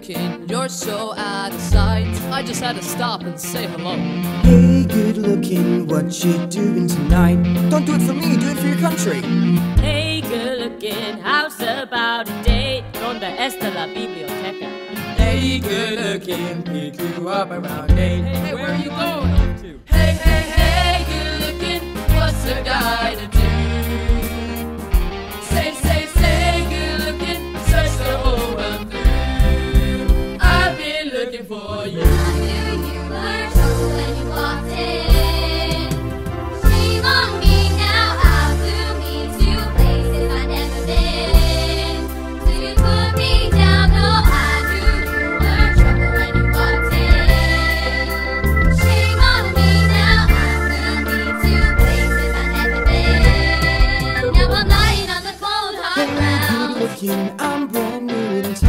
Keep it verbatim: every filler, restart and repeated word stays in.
looking, you're so out of sight. I just had to stop and say hello. Hey, good looking, what you doing tonight? Don't do it for me, do it for your country. Hey, good looking, how's about a date? Donde está la biblioteca? Hey, good looking, pick you up around eight. Hey, hey, where are you going to? Hey, hey, hey, good looking, what's a guy to do? Say, say, say, good looking, search the whole world through. I've been looking for you. I knew you were trouble when you walked in. Shame on me now, how flew me to places I've never been. So you put me down, no, I knew you were trouble when you walked in. Shame on me now, how flew me to places I've never been. Now I'm lying on the cold hard ground. Hey, good looking, I'm brand new in